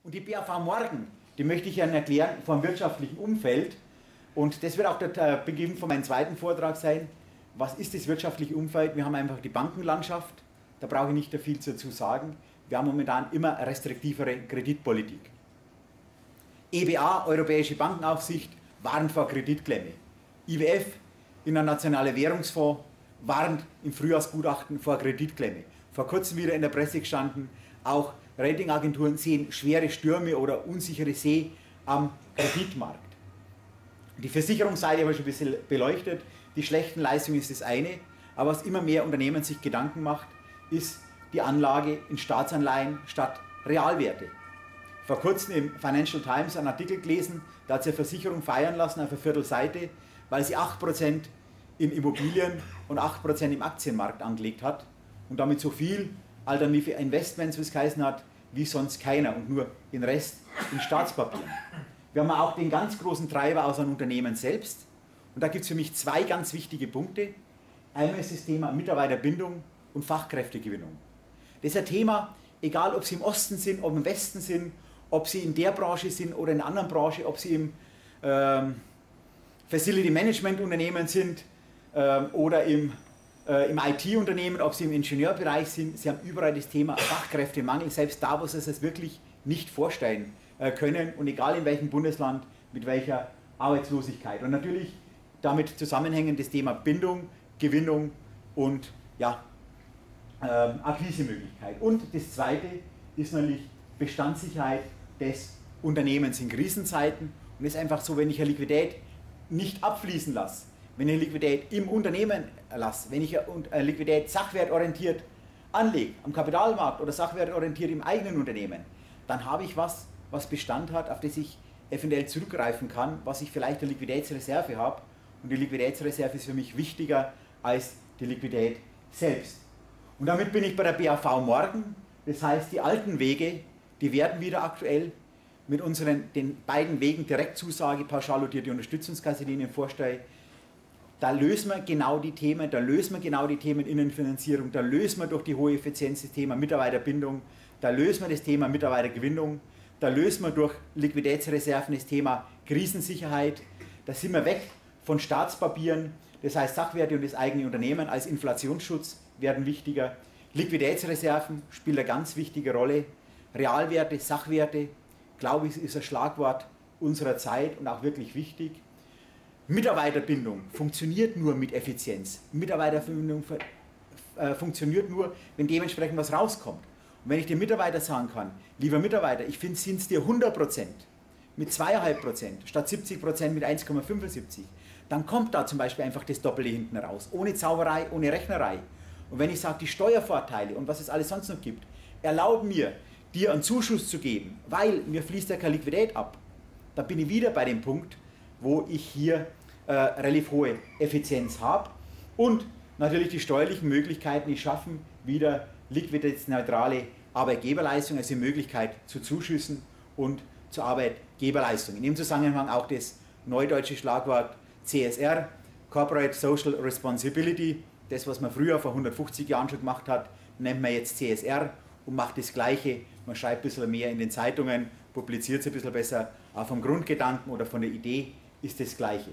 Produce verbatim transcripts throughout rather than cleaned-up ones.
Und die B A V morgen, die möchte ich Ihnen erklären vom wirtschaftlichen Umfeld. Und das wird auch der Beginn von meinem zweiten Vortrag sein. Was ist das wirtschaftliche Umfeld? Wir haben einfach die Bankenlandschaft, da brauche ich nicht viel dazu sagen. Wir haben momentan immer restriktivere Kreditpolitik. E B A, Europäische Bankenaufsicht, warnt vor Kreditklemme. I W F, Internationaler Währungsfonds, warnt im Frühjahrsgutachten vor Kreditklemme. Vor kurzem wieder in der Presse gestanden, auch Ratingagenturen sehen schwere Stürme oder unsichere See am Kreditmarkt. Die Versicherungsseite habe ich schon ein bisschen beleuchtet. Die schlechten Leistungen ist das eine, aber was immer mehr Unternehmen sich Gedanken macht, ist die Anlage in Staatsanleihen statt Realwerte. Vor kurzem im Financial Times einen Artikel gelesen, da hat sie eine Versicherung feiern lassen auf einer Viertelseite, weil sie acht Prozent in Immobilien und acht Prozent im Aktienmarkt angelegt hat und damit so viel alternative Investments, wie es geheißen hat, wie sonst keiner und nur den Rest in Staatspapieren. Wir haben auch den ganz großen Treiber aus einem Unternehmen selbst und da gibt es für mich zwei ganz wichtige Punkte. Einmal ist das Thema Mitarbeiterbindung und Fachkräftegewinnung. Das ist ein Thema, egal ob Sie im Osten sind, ob im Westen sind, ob Sie in der Branche sind oder in einer anderen Branche, ob Sie im ähm, Facility Management Unternehmen sind ähm, oder im, äh, im I T-Unternehmen, ob Sie im Ingenieurbereich sind. Sie haben überall das Thema Fachkräftemangel, selbst da, wo Sie es wirklich nicht vorstellen äh, können und egal in welchem Bundesland, mit welcher Arbeitslosigkeit. Und natürlich damit zusammenhängend das Thema Bindung, Gewinnung und ja, ähm, Akquisemöglichkeit. Und das zweite ist natürlich Bestandssicherheit des Unternehmens in Krisenzeiten. Und es ist einfach so, wenn ich eine Liquidität nicht abfließen lasse, wenn ich eine Liquidität im Unternehmen lasse, wenn ich eine Liquidität sachwertorientiert anlege, am Kapitalmarkt oder sachwertorientiert im eigenen Unternehmen, dann habe ich was, was Bestand hat, auf das ich eventuell zurückgreifen kann, was ich vielleicht eine Liquiditätsreserve habe. Und die Liquiditätsreserve ist für mich wichtiger als die Liquidität selbst. Und damit bin ich bei der B A V morgen. Das heißt, die alten Wege, die werden wieder aktuell mit unseren den beiden Wegen Direktzusage, pauschal dotierte Unterstützungskasse, die ich Ihnen vorstelle. Da lösen wir genau die Themen, da lösen wir genau die Themen Innenfinanzierung, da lösen wir durch die hohe Effizienz das Thema Mitarbeiterbindung, da lösen wir das Thema Mitarbeitergewinnung, da lösen wir durch Liquiditätsreserven das Thema Krisensicherheit, da sind wir weg von Staatspapieren, das heißt Sachwerte und das eigene Unternehmen als Inflationsschutz werden wichtiger. Liquiditätsreserven spielen eine ganz wichtige Rolle. Realwerte, Sachwerte, glaube ich, ist ein Schlagwort unserer Zeit und auch wirklich wichtig. Mitarbeiterbindung funktioniert nur mit Effizienz. Mitarbeiterbindung äh, funktioniert nur, wenn dementsprechend was rauskommt. Und wenn ich dem Mitarbeiter sagen kann, lieber Mitarbeiter, ich finde, sind es dir hundert Prozent mit zwei Komma fünf Prozent statt siebzig Prozent mit eins Komma fünfundsiebzig, dann kommt da zum Beispiel einfach das Doppelte hinten raus. Ohne Zauberei, ohne Rechnerei. Und wenn ich sage, die Steuervorteile und was es alles sonst noch gibt, erlauben mir, dir einen Zuschuss zu geben, weil mir fließt ja keine Liquidität ab, da bin ich wieder bei dem Punkt, wo ich hier äh, relativ hohe Effizienz habe und natürlich die steuerlichen Möglichkeiten, die schaffen wieder liquiditätsneutrale Arbeitgeberleistung, also die Möglichkeit zu Zuschüssen und zur Arbeitgeberleistung. In dem Zusammenhang auch das neudeutsche Schlagwort C S R, Corporate Social Responsibility, das, was man früher vor hundertfünfzig Jahren schon gemacht hat, nennt man jetzt C S R und macht das Gleiche. Man schreibt ein bisschen mehr in den Zeitungen, publiziert es ein bisschen besser, aber vom Grundgedanken oder von der Idee ist das Gleiche.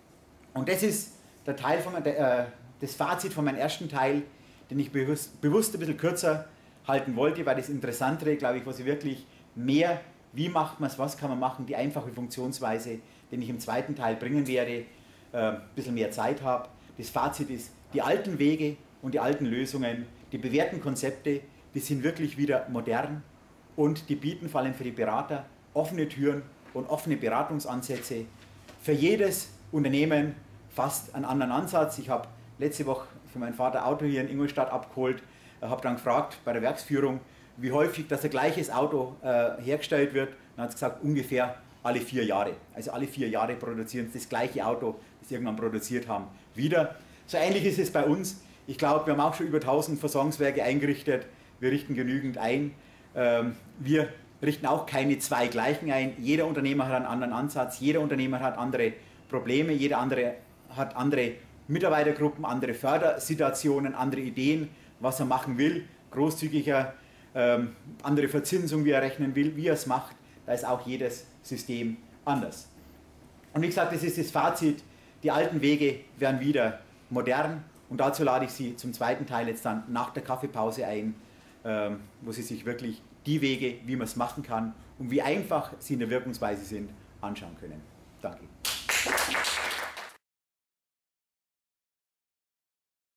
Und das ist der Teil von, äh, das Fazit von meinem ersten Teil, den ich bewusst, bewusst ein bisschen kürzer halten wollte, weil das Interessantere, glaube ich, was ich wirklich mehr, wie macht man es, was kann man machen, die einfache Funktionsweise, den ich im zweiten Teil bringen werde, äh, ein bisschen mehr Zeit habe. Das Fazit ist, die alten Wege und die alten Lösungen, die bewährten Konzepte, die sind wirklich wieder modern und die bieten vor allem für die Berater offene Türen und offene Beratungsansätze. Für jedes Unternehmen fast einen anderen Ansatz. Ich habe letzte Woche für meinen Vater Auto hier in Ingolstadt abgeholt, habe dann gefragt bei der Werksführung, wie häufig das ein gleiches Auto äh, hergestellt wird. Dann hat es gesagt, ungefähr alle vier Jahre. Also alle vier Jahre produzieren sie das gleiche Auto, das sie irgendwann produziert haben, wieder. So ähnlich ist es bei uns. Ich glaube, wir haben auch schon über tausend Versorgungswerke eingerichtet. Wir richten genügend ein. Ähm, wir richten auch keine zwei gleichen ein. Jeder Unternehmer hat einen anderen Ansatz, jeder Unternehmer hat andere Probleme, jeder andere hat andere Mitarbeitergruppen, andere Fördersituationen, andere Ideen, was er machen will. Großzügiger ähm, andere Verzinsung, wie er rechnen will, wie er es macht. Da ist auch jedes System anders. Und wie gesagt, das ist das Fazit. Die alten Wege werden wieder modern. Und dazu lade ich Sie zum zweiten Teil jetzt dann nach der Kaffeepause ein, ähm, wo Sie sich wirklich die Wege, wie man es machen kann und wie einfach sie in der Wirkungsweise sind, anschauen können. Danke.